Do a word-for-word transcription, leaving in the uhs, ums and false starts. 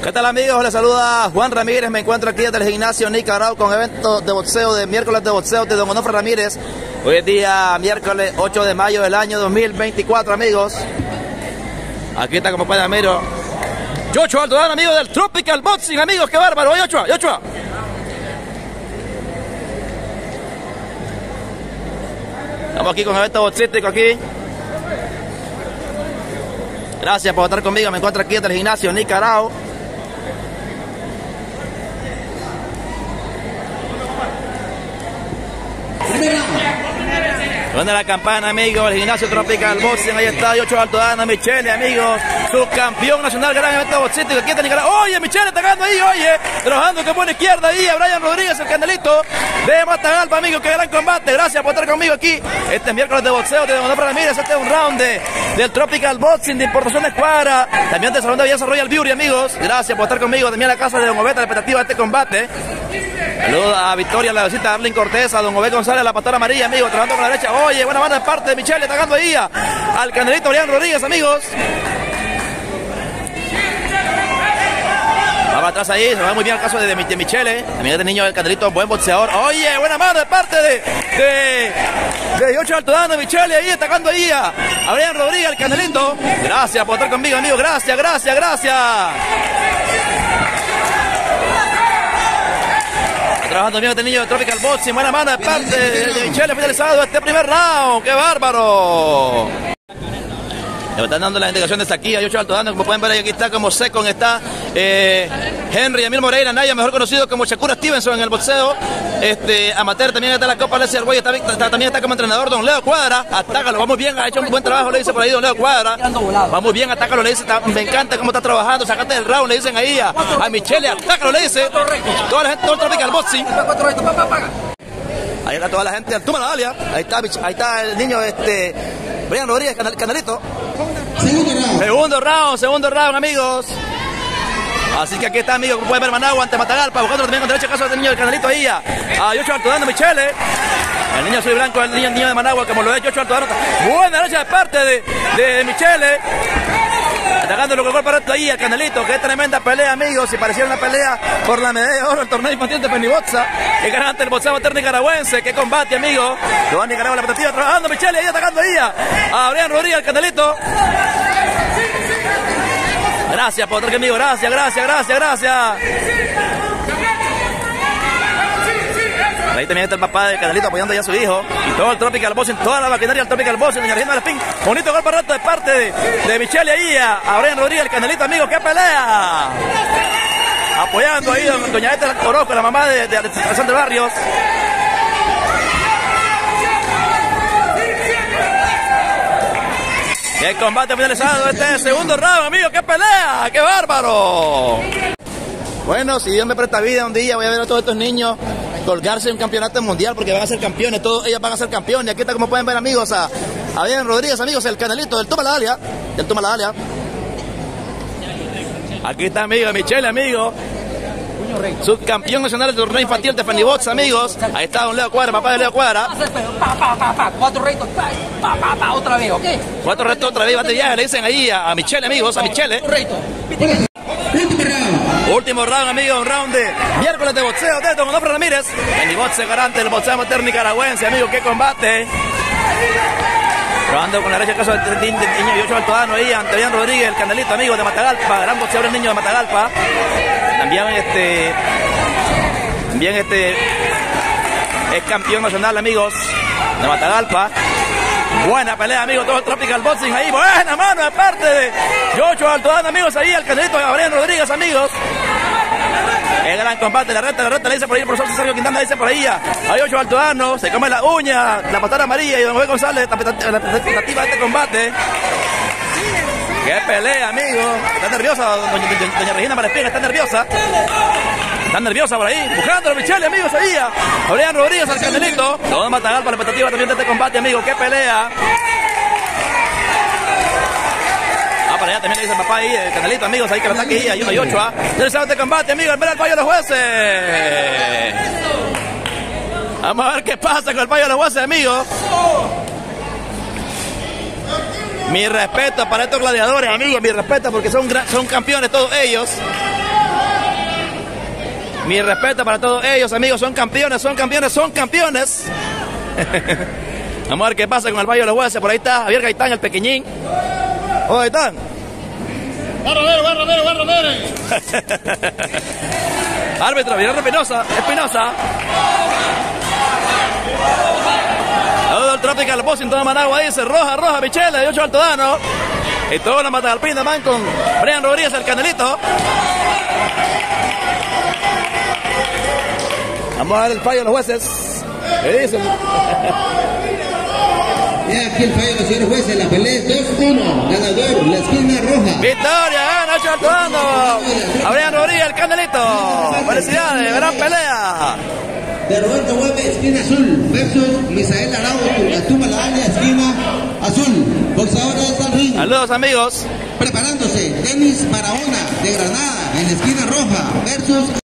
¿Qué tal, amigos? Les saluda Juan Ramírez. Me encuentro aquí desde el gimnasio Nicaragua con evento de boxeo, de miércoles de boxeo de Don Onofre Ramírez. Hoy es día miércoles ocho de mayo del año dos mil veinticuatro, amigos. Aquí está, como pueden ver, Yochoa Altodano, amigo del Tropical Boxing, amigos. ¡Qué bárbaro! ¡Oye, Yochoa! ¡Yochoa! Estamos aquí con evento boxístico aquí. Gracias por estar conmigo. Me encuentro aquí desde el gimnasio Nicaragua. Suena la campana, amigos, el gimnasio Tropical Boxing. Ahí está Yochoa Altodano, Michele, amigos, subcampeón nacional, gran evento boxístico aquí en Nicaragua. Oye, Michele atacando ahí, oye, trabajando con buena izquierda ahí a Brian Rodríguez, el candelito de Matagalpa, amigos. Qué gran combate. Gracias por estar conmigo aquí este miércoles de boxeo de Don Onofre Ramírez. Este es un round de, del Tropical Boxing de importación de escuadra, también del Salón de Belleza Royal Beauty, amigos. Gracias por estar conmigo también en la casa de Don Obeta, la expectativa de este combate. Saludos a Victoria, la visita de Arlene Cortés, a Don Obed González, la pastora amarilla, amigos, trabajando con la derecha. Oye, buena mano de parte de Michele, atacando ahí a, al candelito Brian Rodríguez, amigos. Va atrás ahí, se va muy bien el caso de, de, de Michele. También este niño, el candelito, buen boxeador. Oye, buena mano de parte de de, de Yochoa Altodano, Michele ahí, atacando ahí a, a Brian Rodríguez, el candelito. Gracias por estar conmigo, amigos, gracias, gracias, gracias. Trabajando bien este niño de Tropical Boxing, buena mano de parte de Michele, finalizado este primer round. ¡Qué bárbaro! Le están dando las indicaciones aquí a Yochoa Altodano. Como pueden ver, ahí aquí está como Secon, está eh, Henry Emil Moreira Naya, mejor conocido como Shakur Stevenson en el boxeo este, amateur. También está la Copa Leslie Arguello, está, está, también está como entrenador Don Leo Cuadra. Atácalo, va muy bien, ha hecho un buen trabajo, le dice por ahí Don Leo Cuadra. Va muy bien, atácalo, le dice, está, me encanta cómo está trabajando, sacate del round, le dicen ahí a, a Michele, atácalo, le dice. Toda la gente, todo el Tropical Boxing. Ahí está toda la gente del Tuma la Dalia. Ahí está, ahí está el niño este Brian Rodríguez, canal, canalito. Segundo round. Segundo round, segundo round, amigos. Así que aquí está, amigos, como pueden ver, Managua ante Matagalpa, buscando también con derecha caso del niño del canalito ahí a, a Yochoa Altodano, Michele. El niño soy blanco, el niño, el niño de Managua, como lo es Yochoa Altodano. Buena derecha de parte de, de Michele. Atacando lo que golpe recto ahí al canalito. Qué tremenda pelea, amigos. Si pareciera una pelea por la medalla de oro del torneo infantil de Pennyboxa. Que ganante el boxeo amateur nicaragüense. Qué combate, amigos. Lo va a Nicaragua la expectativa, trabajando Michele ahí, atacando ahí a, a Brian Rodríguez, el canalito. Gracias por estar conmigo, gracias, gracias, gracias, gracias. Ahí también está el papá del canalito apoyando ya a su hijo. Y todo el Tropical Boxing, toda la maquinaria del Tropical Boxing, doña Regina Malespín. Bonito golpe rato de parte de, de Michele ahí a, a Brian Rodríguez, el canalito, amigos. ¡Qué pelea! Apoyando ahí a doña Esta Orozco, la mamá de, de, de, de Sandra Barrios. ¡Qué combate finalizado! Este segundo round, amigos. ¡Qué pelea! ¡Qué bárbaro! Bueno, si Dios me presta vida, un día voy a ver a todos estos niños colgarse en un campeonato mundial porque van a ser campeones, todos ellos van a ser campeones. Aquí está, como pueden ver, amigos, a, a Brian Rodríguez, amigos, el canalito del Toma la Dalia, del Toma la Dalia. Aquí está, amigos, Michele, amigo, subcampeón nacional del torneo infantil de Pennyboxa, amigos. Ahí está Don Leo Cuadra, papá de Leo Cuadra. Pa, pa, pa, pa, cuatro retos, pa, pa, pa, otra vez, ¿ok? Cuatro retos otra vez, va de viaje, le dicen ahí a, a Michele, amigos, a Michele. Último round, amigos, un round de miércoles de boxeo de Don Onofre Ramírez. Pennyboxa, garante del boxeo amateur nicaragüense, amigos, qué combate. Probando con la derecha el caso del niño Yochoa Altodano ahí ante Brian Rodríguez, el candelito, amigo de Matagalpa, gran boxeador el niño de Matagalpa. También este, también este es campeón nacional, amigos, de Matagalpa. Buena pelea, amigos, todo el Tropical Boxing ahí. Buena mano de parte de Yochoa Altodano, amigos, ahí al candelito de Brian Rodríguez, amigos. El gran combate, la reta, la reta, le dice por ahí el profesor Sergio Quintana, le dice por ahí a Yochoa Altodano, se come la uña, la pastora amarilla y Don Obed González, la expectativa de este combate. ¡Qué pelea, amigos! Está nerviosa, doña, doña, doña Regina Malespín, está nerviosa. Está nerviosa por ahí, buscando a Michele, amigos, ahí a Brian Rodríguez, al candelito. Todo Matagalpa, la expectativa también de este combate, amigos, ¡qué pelea! Ah, para allá también le dice el papá ahí, el canalito, amigos, ahí que lo ataque ahí, hay uno y ocho, ¿ah? ¿eh? Este combate, amigos, al ver al fallo de los jueces. Vamos a ver qué pasa con el fallo de los jueces, amigos. Mi respeto para estos gladiadores, amigos, mi respeto porque son, son campeones todos ellos. Mi respeto para todos ellos, amigos. Son campeones, son campeones, son campeones. Vamos a ver qué pasa con el Valle de los Jueces. Por ahí está Javier Gaitán, el pequeñín. Oh, Gaitán. Va Romero, va Romero, va Romero. Árbitro, Villar Espinosa, Espinosa. Todo el Tropical Boss en toda Managua dice roja, roja, Michele, de ocho Altodano. Y toda la Matagalpina man con Brian Rodríguez, el Candelito. Vamos a ver el fallo de los jueces. ¿Qué dicen? Y aquí el fallo de los señores jueces, la pelea es dos uno, ganador, la esquina roja. Victoria, gana ocho Altodano. Brian Rodríguez, el Candelito. Felicidades, gran pelea. De Roberto Güemes, esquina azul, versus Misael Araujo, Tuma La Dalia, esquina azul. Boxeadora de San Ring. Saludos, amigos. Preparándose, Denis Barahona, de Granada, en la esquina roja, versus